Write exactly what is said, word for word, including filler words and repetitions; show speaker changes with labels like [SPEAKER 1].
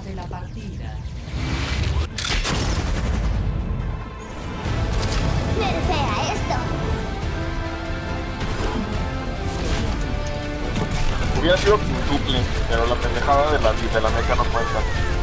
[SPEAKER 1] de la partida.
[SPEAKER 2] ¡Nerfea esto!
[SPEAKER 3] Hubiera sido quintuple, pero la pendejada de la, de la meca no cuenta.